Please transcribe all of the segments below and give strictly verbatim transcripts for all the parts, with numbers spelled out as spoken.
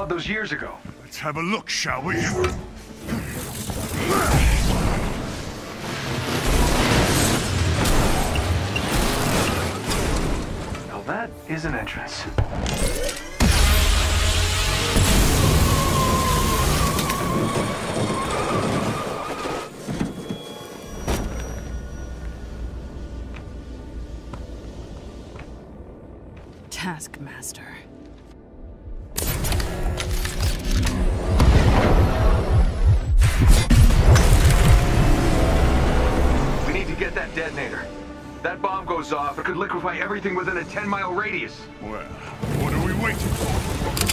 those years ago. Let's have a look, shall we? Now that is an entrance. Taskmaster. We need to get that detonator. That bomb goes off, it could liquefy everything within a ten mile radius. Well, what are we waiting for?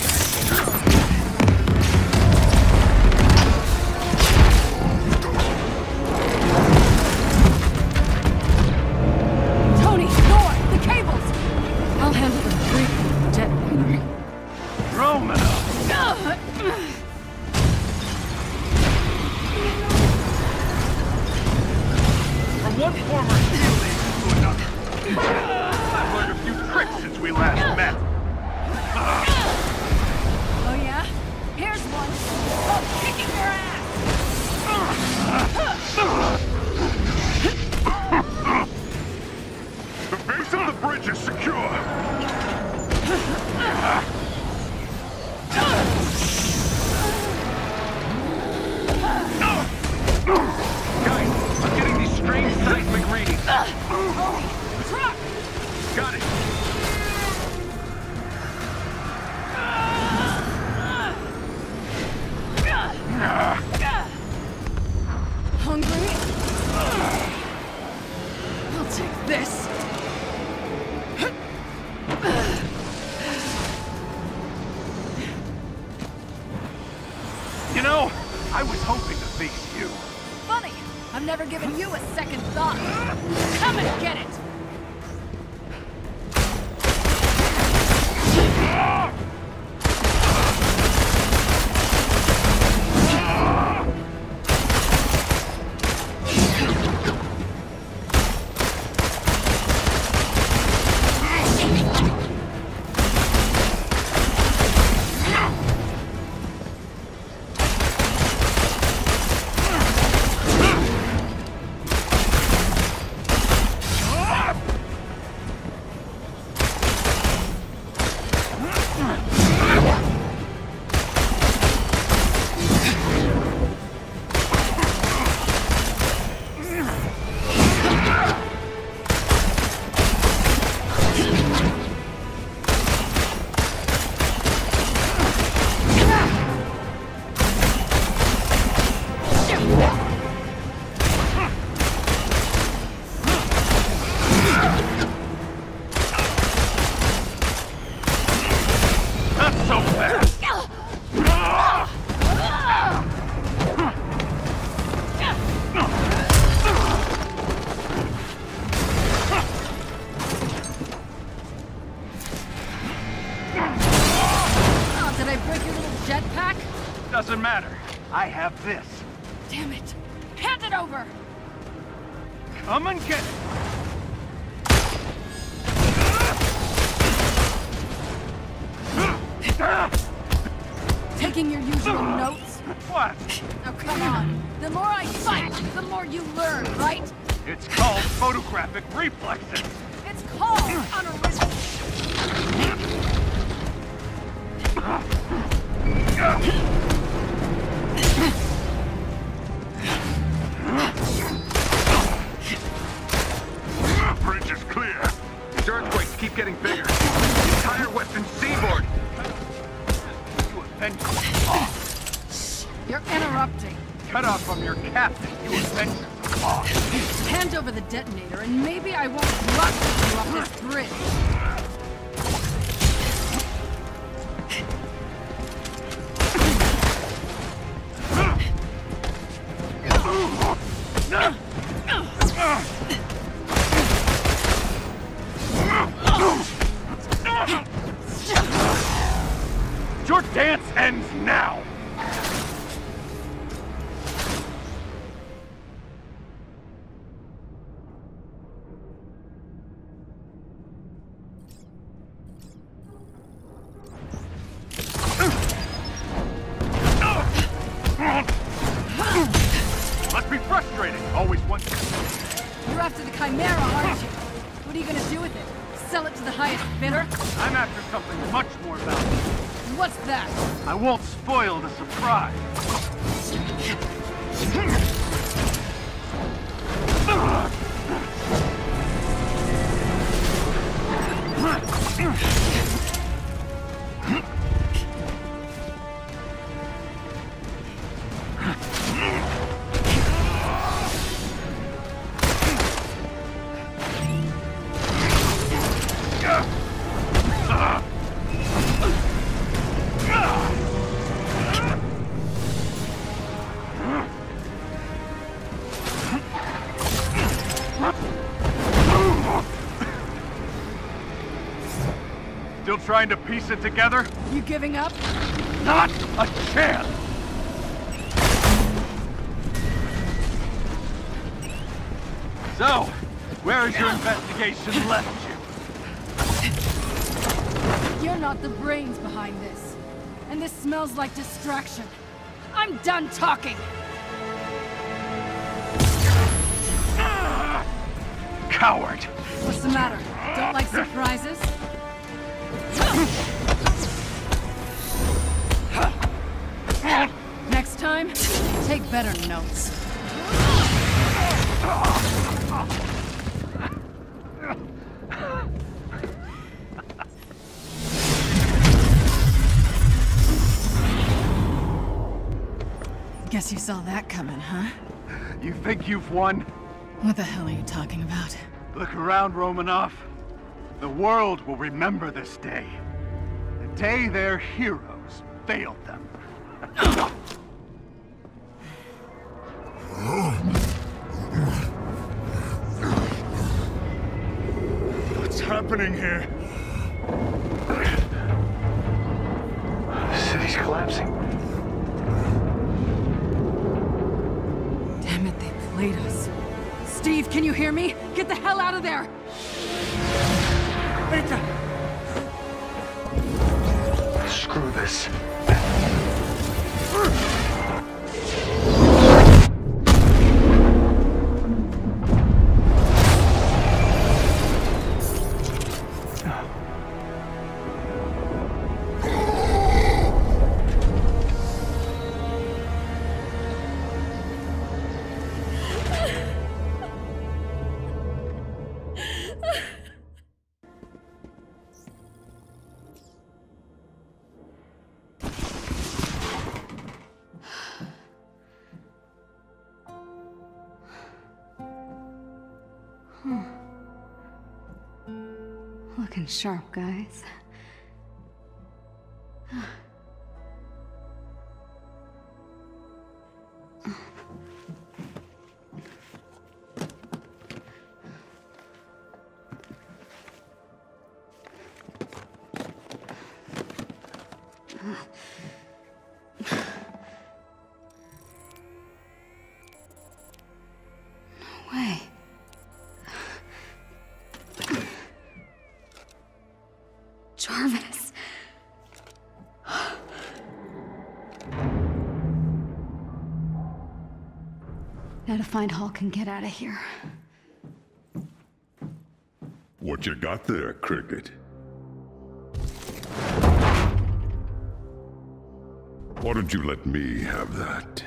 One former field agent to another. I've learned a few tricks since we last met. Uh. Oh yeah? Here's one. Oh, kicking your ass! The base of the bridge is secure. Guys, I'm getting these strange seismic readings. Tony, truck! Got it. Hungry? I'll take this. You know, I was hoping to face you. Funny, I've never given you a second thought. Come and get it! Doesn't matter. I have this. Damn it. Hand it over! Come and get it. Taking your usual notes? What? Now come on. The more I fight, the more you learn, right? It's called photographic reflexes. It's called unoriginal. Bridge is clear. These earthquakes keep getting bigger. The entire western seaboard. You adventure. You're interrupting. Cut off from your captain, you adventure. Hand over the detonator, and maybe I won't rush you off this bridge. Your dance ends now! be frustrating. Always one. You're after the Chimera, aren't you? What are you gonna do with it? Sell it to the highest bidder? I'm after something much more valuable. What's that? I won't spoil the surprise. Still trying to piece it together? You giving up? Not a chance! So, where has your investigation left you? You're not the brains behind this. And this smells like distraction. I'm done talking! Coward! What's the matter? Don't like surprises? Next time, take better notes. Guess you saw that coming, huh? You think you've won? What the hell are you talking about? Look around, Romanoff. The world will remember this day. The day their heroes failed them. What's happening here? The city's collapsing. Damn it, they played us. Steve, can you hear me? Get the hell out of there! Screw this. Looking sharp, guys. No way. Jarvis. Now to find Hulk and get out of here. What you got there, Cricket? Why don't you let me have that?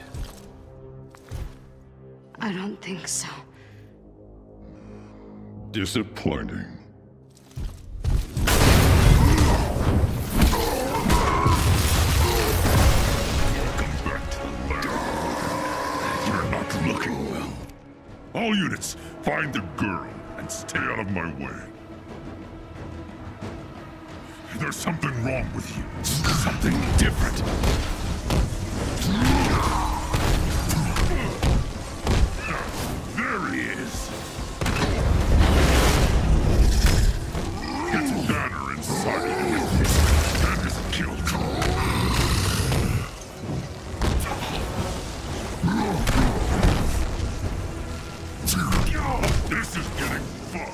I don't think so. Disappointing. Looking well. All units, find the girl and stay out of my way. There's something wrong with you. Something different. There he is. Get Banner inside of you with me. That is a kill call. This is getting fun.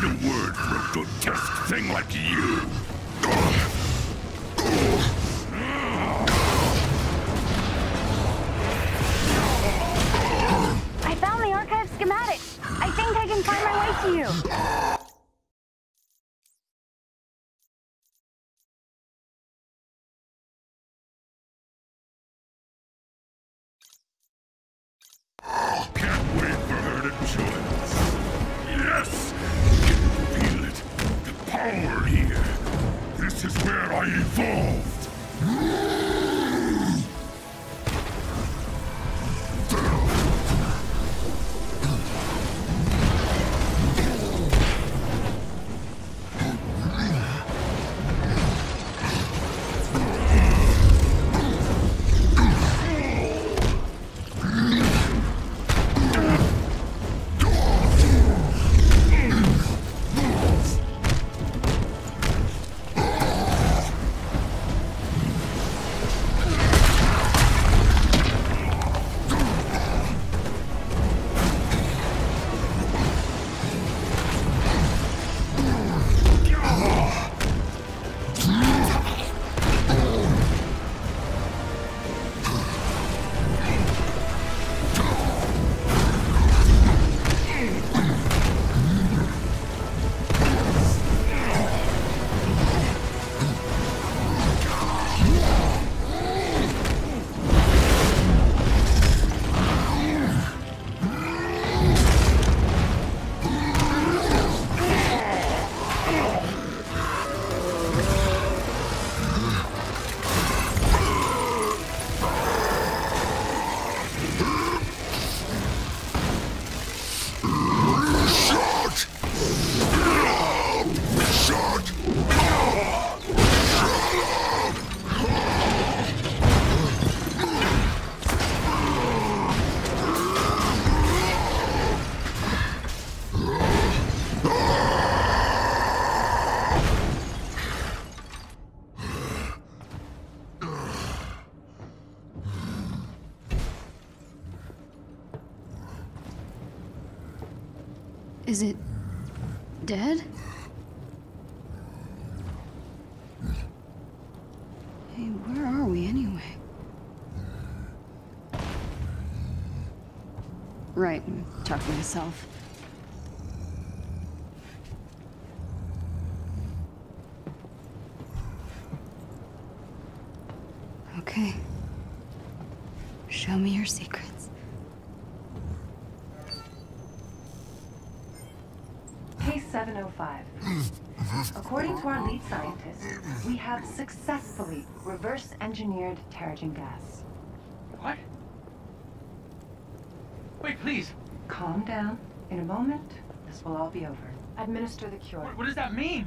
a word for a grotesque thing like you. I found the archive schematic. I think I can find my way to you. Can't wait for her to join us. Yes! I can feel it. The power here. This is where I evolved. Is it dead? Hey, where are we anyway? Right, I'm talking to myself. Okay. Show me your secrets. Case seven oh five. According to our lead scientist, we have successfully reverse-engineered Terrigen gas. What? Wait, please. Calm down. In a moment, this will all be over. Administer the cure. What, what does that mean?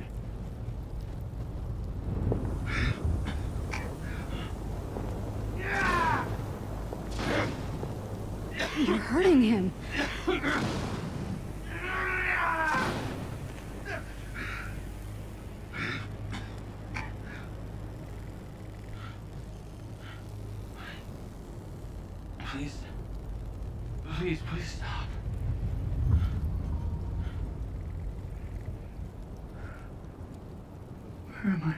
You're hurting him. Please. Please, please stop. Where am I?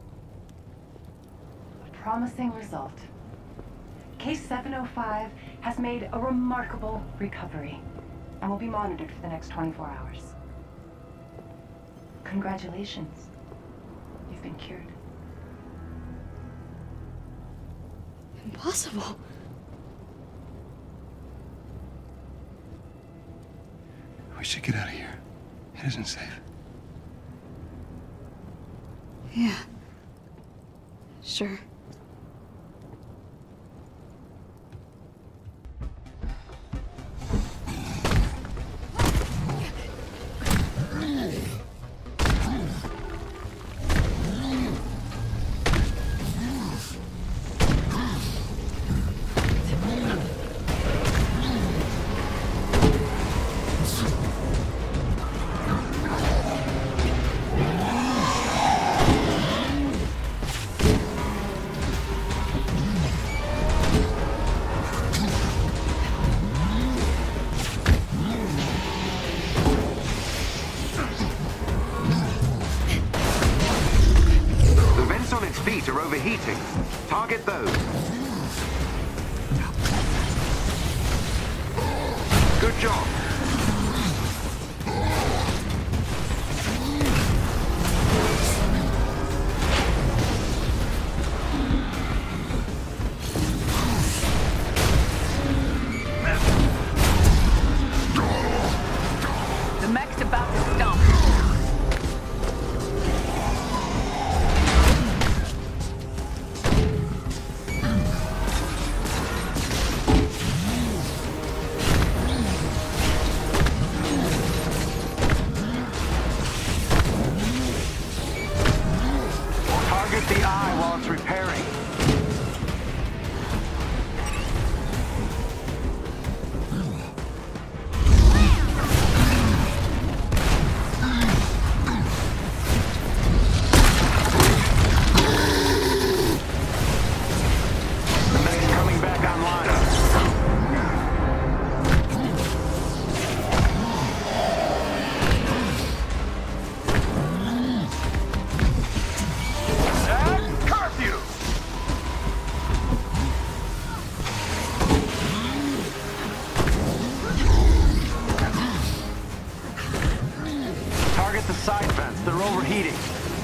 A promising result. Case seven oh five has made a remarkable recovery and will be monitored for the next twenty-four hours. Congratulations. You've been cured. Impossible. We should get out of here. It isn't safe. Yeah. Sure. Target those. Good job. The mech's about to stomp. Target the eye while it's repairing. Target the side vents. They're overheating.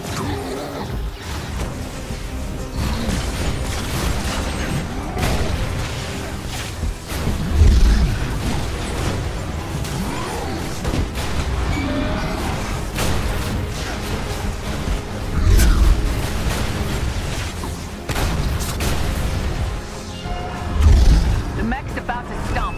The mech's about to stomp.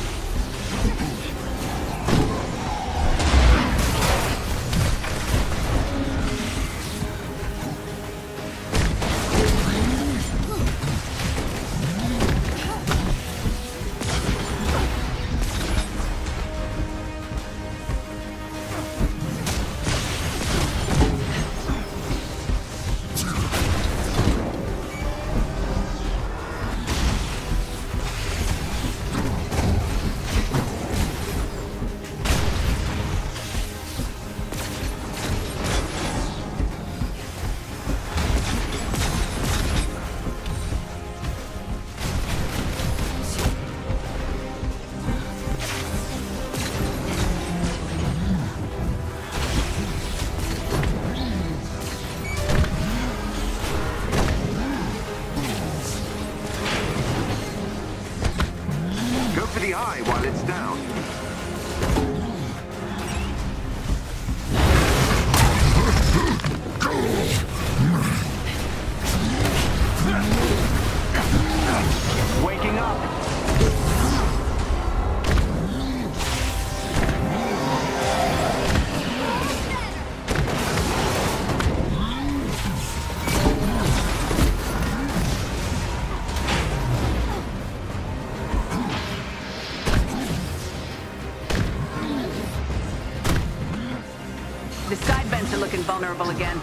Go for the eye while it's down. Waking up. The side vents are looking vulnerable again.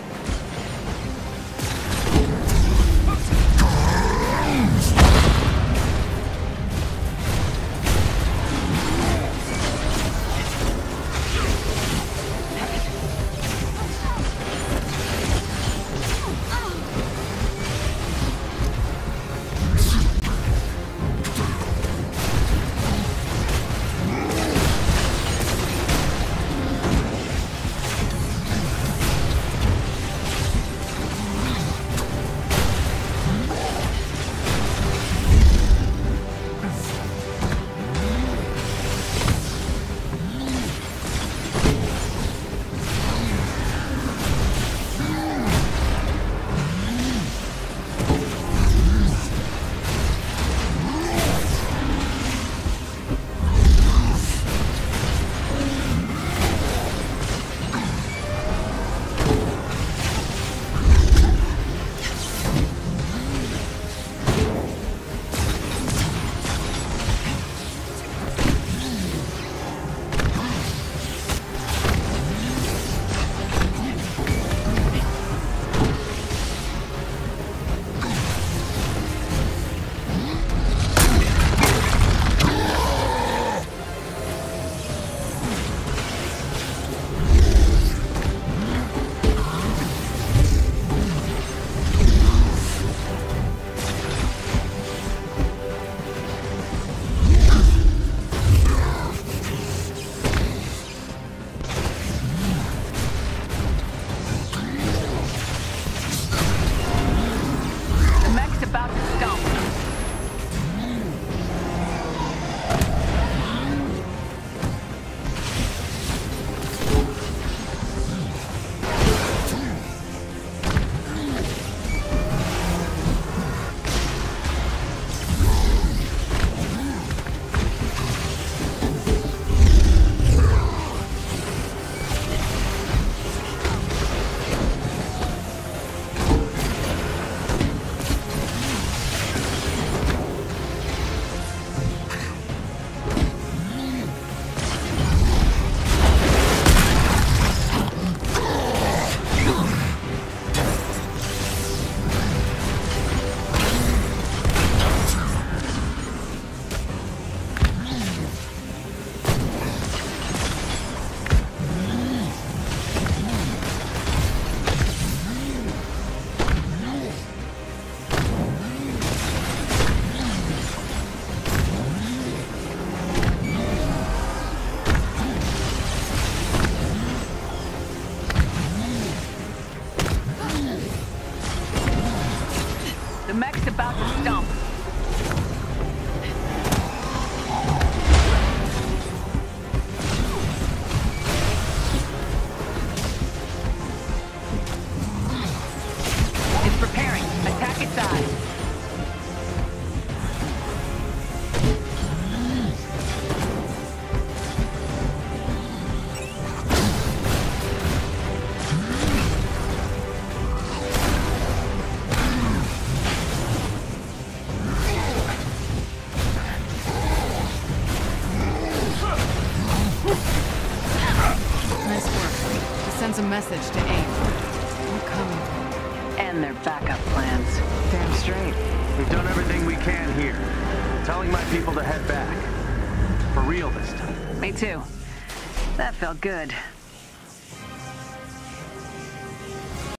sends a message to AIM. We're coming. And their backup plans. Damn straight. We've done everything we can here. Telling my people to head back. For real this time. Me too. That felt good.